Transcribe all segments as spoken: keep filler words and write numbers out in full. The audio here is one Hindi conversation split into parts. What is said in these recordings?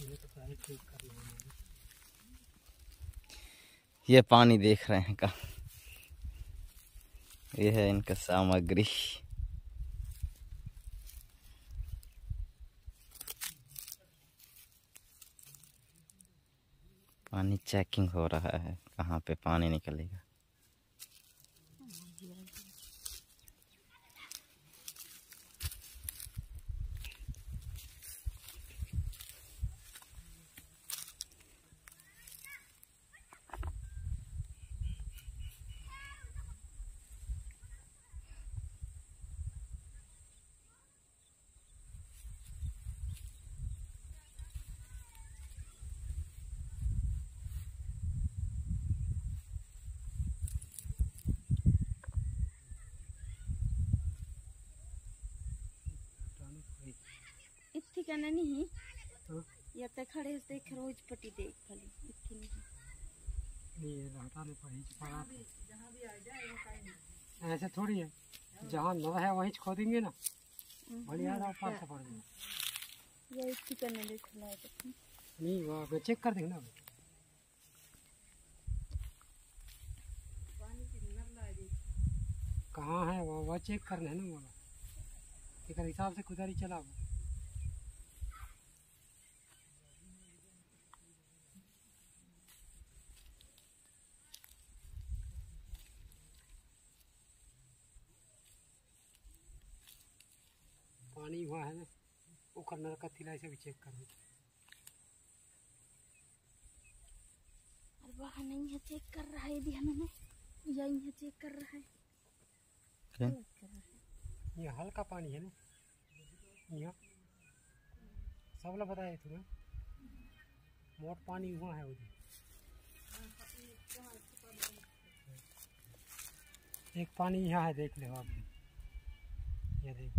ये पानी देख रहे हैं का, ये है इनका सामग्री। पानी चेकिंग हो रहा है, कहाँ पे पानी निकलेगा। इत्थी का नहीं या ते खड़े देख रोज पट्टी देख खाली इत्थी नहीं ये रहता नहीं पड़ी पड़ा जहां भी आ जाए वो काई ऐसे थोड़ी है, जहां न है वहीं खोदेंगे ना, बढ़िया ना ऊपर से पड़ जाए। ये इत्थी का नहीं देख ला नहीं वो चेक कर देंगे ना, पानी की नल ला दे कहां है वो वो चेक करना है ना, बोला एक हिसाब से कुदारी चलाओ। पानी हुआ है ना वो करना का तिलाई से भी चेक कर दे। अरे वहाँ नहीं है, चेक कर रहा है भी हमें, यही है चेक कर रहा है। क्या कर रहा है? ये हल्का पानी है ना, यहाँ सब लोग बताए तुम्हें मोट पानी हुआ है उधर। एक पानी यहाँ है, देख लो आप, ये देखो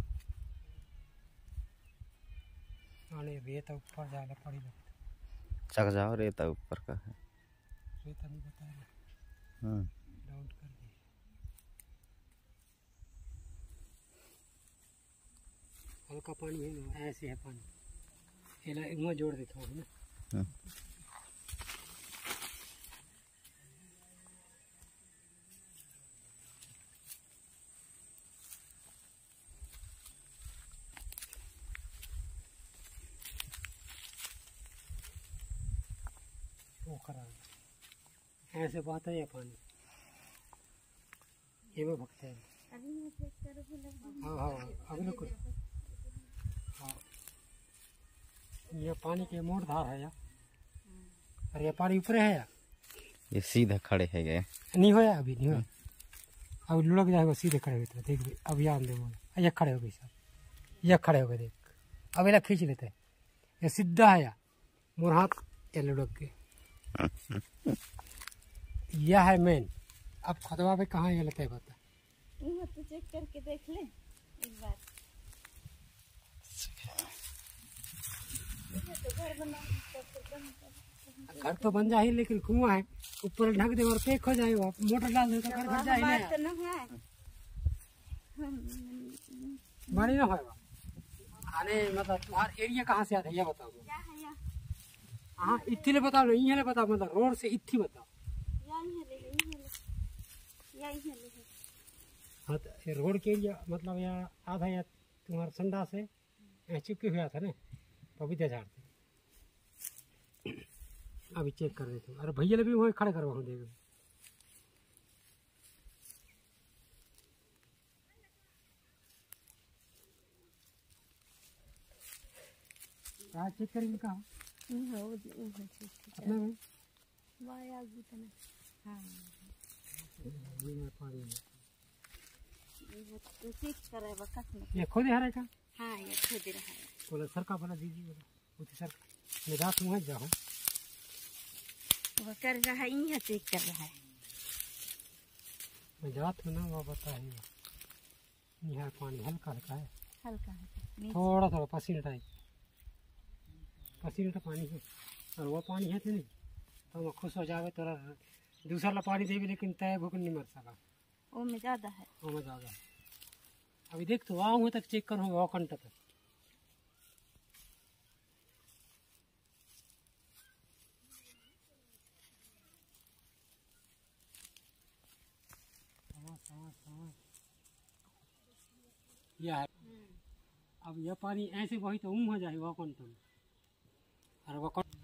आने रेता ऊपर जाना पड़ी लगता। चक जाओ, रेता ऊपर का है, रेता नहीं बता रहा, हम्म डाउट कर दिया। हल्का पानी है ना, ऐसे है पानी, ये वहाँ जोड़ देता हूँ ना। हम्म। वो करा ऐसे बहता है पानी, ये में भगते हैं। हाँ हाँ अभी लोग हाँ, ये पानी के मोड़ धार है यार, अरे ये पानी ऊपर है यार, ये सीधा खड़े है गए नहीं होया अभी नहीं होया, अभी लुढ़क जाएगा सीधे खड़े हुए थे, देख अब याद दे बोले ये खड़े हो गए सब, ये खड़े हो गए देख, अब ये खींच लेते हैं, ये सीधा है यार मोर हाथ ये लुढ़क के। यह है मेन, अब खतवा पे कहाँ ये लेते हैं बता, यहाँ तो चेक करके देख ले एक बार। घर तो बन जाए लेकिन कुआं है, ऊपर ढक दे और पैक हो जाए, मोटर डाल दे तो घर भर जाए ना, बड़ी ना होगा। आने मतलब तुम्हारा एरिया कहाँ से आता है ये बताओ। हाँ इतने बताओ ना, यही बताओ, मतलब रोड से इतनी बताओ। हाँ तो ये रोड के एरिया मतलब यहाँ आधा या तुम्हारा संडा से यहाँ चिपके हुआ था ना, पपीते झाड़ थे। अभी चेक कर देते, अरे भैया ने भी वहीं खड़े करवा देगा। कहाँ चेक करेंगे कहाँ? अपना में हाँ ये खुद हरे का। हाँ ये खुद रहा है, बोला सर का बना दीजिए, बोला उसी सर मैं रात में जाऊँ, वो कर रहा है, यहाँ चेक कर रहा है। मैं जात में ना वो बताइए, यहाँ पानी हल्का हल्का है, हल्का है थोड़ा थोड़ा पसीना टाइप, पसीना का पानी है, और वो पानी है तो नहीं तो मैं खुश हो जावे, थोड़ा दूसरा पानी दे भी लेकिन तय भूख नहीं मर सका, वो में ज़्यादा है, वो में ज़्यादा है। अभी देख तो वहाँ तक चेक करूँ वो घंटा तक, यह है। अब यह पानी ऐसे वही तो ऊम हो जाए वह कौन तुम और वह कौन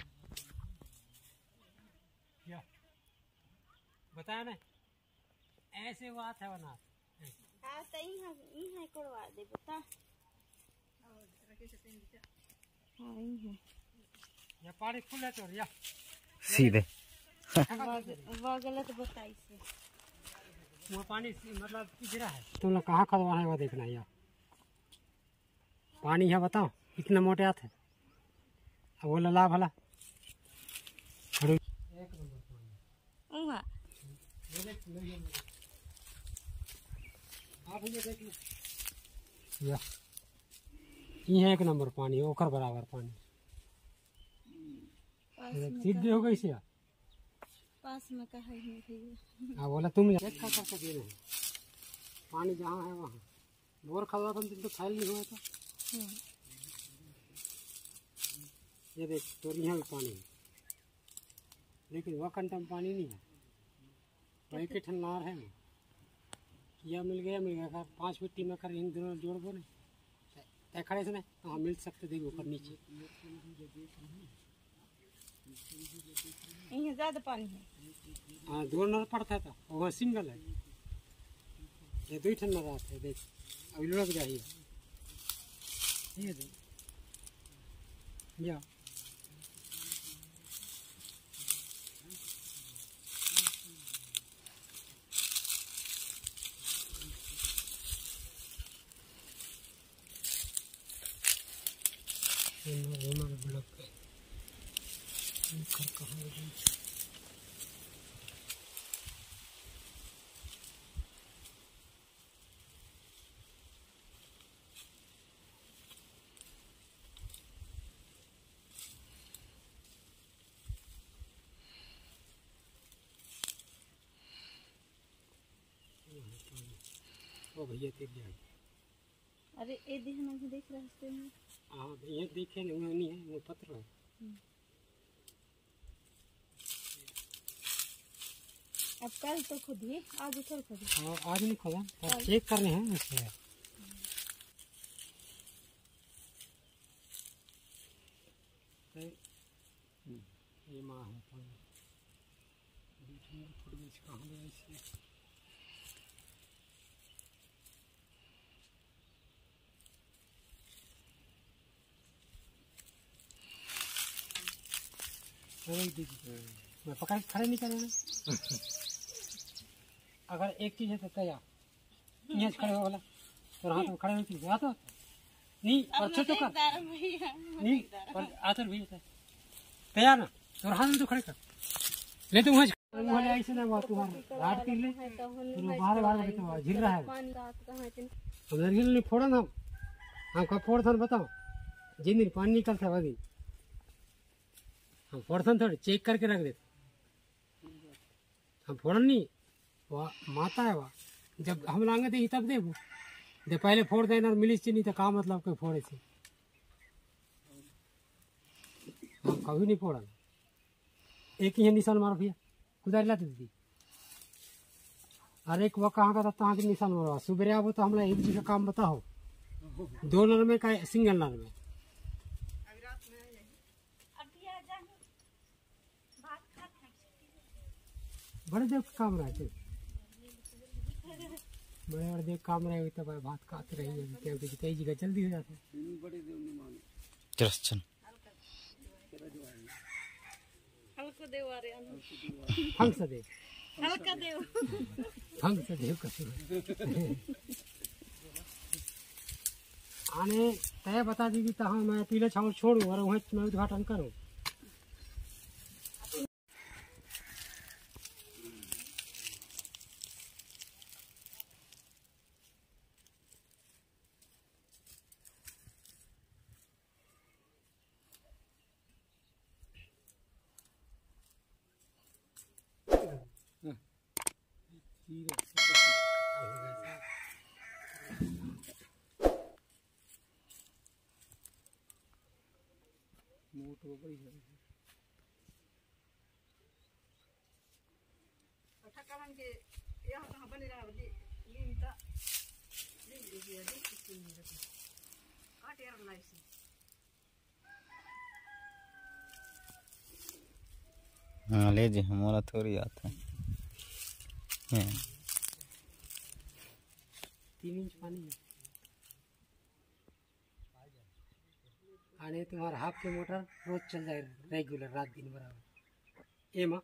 क्या बताया ना ऐसे बात है बना हाँ तो यहाँ यहाँ करवा दे बता हाँ यहाँ यह पानी फुल है तो या सीधे वो गलत बताई से वो पानी मतलब गिरा है तुम लोग कहाँ खदवाना है वो देखना है यार पानी है बताओ इतना मोटे हाथ है अब वो लला भला एक नंबर पानी वहाँ आप ये देख लो या ये एक नंबर पानी ओखर बराबर पानी सीधे हो गई से पास में कहा ही नहीं हाँ बोला तुम एक का करके दे रहे हैं पानी जहाँ है वहाँ बोर खलवा बन तो फैल नहीं हुआ था ये देख तो यहाँ भी पानी है लेकिन वह कंटम पानी नहीं है वही के ठंडार है यह मिल गया मिल गया पाँच मिट्टी में कर इन दोनों जोड़ बोले तय खड़े से नहीं तो हम मिल सकते देखो ऊपर नीचे यहाँ ज्यादा पानी है हाँ दो नर पड़ता था वह सिंगल है ये दो ठंडा रात है देख अभी लुढ़क जाइए ये देख या ब्लॉक पे कहाँ ओ भैया तेज जाए अरे ये देखना भी देख रास्ते में हाँ ये देखे नहीं नहीं है वो पत्र है अब कल तो खुद ही आज उठल खुद हाँ आज नहीं खोला पर चेक करने हैं इसलिए ये माँ है पानी फुट बीच कहाँ गया इसलिए मैं पकड़ खड़े नहीं करेंगे अगर एक चीज है तो तैयार यहाँ खड़े हो वाला तो हाथ में खड़े हो चीज आता नहीं और छोटो का नहीं और आतर भी होता है तैयार ना तो हाथ में तो खड़े कर ले तुम वहाँ ऐसे ना हुआ तुम्हारा रात के लिए बाहर बाहर तो झिल रहा है अंदर हिल नहीं फोड़ा ना हम कब फोड़ था बताओ जिन दिन पानी निकलता है वह दिन हम फोड़न थोड़े चेक करके रख देते हम फोड़न नहीं वह माता है वह जब हम लाएंगे थे तब दे वो दे पहले फोड़ देना मिली नहीं तो का मतलब कोई फोड़े से हम कभी नहीं फोड़ा एक ही निशान मारो भैया कुदारी लाते दीदी अरे एक वह कहाँ का था तहाँ के निशान मारो सुबह आओ तो हम एक जी का काम बताओ दो नर में का सिंगल नर में बड़े देव काम रहते बड़े बड़े देव काम रहे तब भात खाते रही कई जगह जल्दी हो जाते कृष्ण हल्का देव आ रहे हंस देव हल्का देव हंस देव का आने तय बता दीजिए तो हाँ मैं पीले छाव छोड़ू और वहीं मैं उद्घाटन करूँ मोटो बड़ी है ठक्का बन के यहाँ कहाँ बने रहा हाँ ले जी हमारा थोड़ी आता है। हैं। तीन इंच पानी है। आने तुम्हारा हाफ के मोटर रोज चल जाए रेगुलर रात दिन बराबर एमा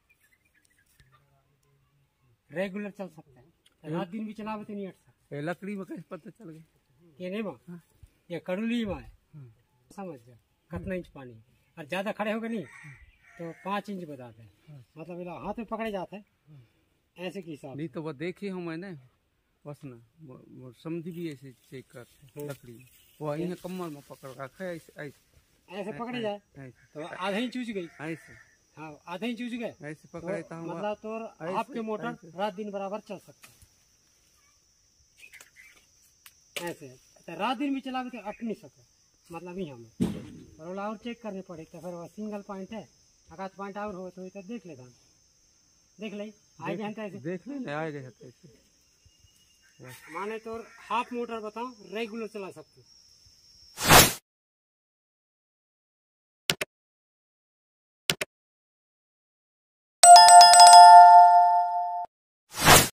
रेगुलर चल सकता है। रात दिन भी चलावे तो नहीं हट सकता। ये लकड़ी में कैसे पता चल गया ये नहीं माँ ये कड़ुली माँ है। समझ जाओ कितना इंच पानी और ज्यादा खड़े हो गए नहीं तो पाँच इंच बताते हैं। मतलब इला हाथ में पकड़े जाते हैं ऐसे की हिसाब। नहीं तो वो देखी हूँ मैंने बस ना वो, वो समझी भी ऐसे चेक करते लकड़ी में वो इन्हें कमर में पकड़ रखा है ऐसे ऐसे ऐसे पकड़े जाए ऐसे तो आधा इंच चूज गई। ऐसे हाँ आधा इंच चूज गए ऐसे पकड़े तो था मतलब तो आपके मोटर रात दिन बराबर चल सकता है। ऐसे तो रात दिन भी चलावे तो अट नहीं सके मतलब ही हमें और और चेक करने पड़े तो फिर वो सिंगल पॉइंट है अगर पॉइंट और हो तो इधर देख लेता देख ले आगे हम ऐसे देख ले आएगा ऐसे माने तो हाफ मोटर बताओ रेगुलर चला सकते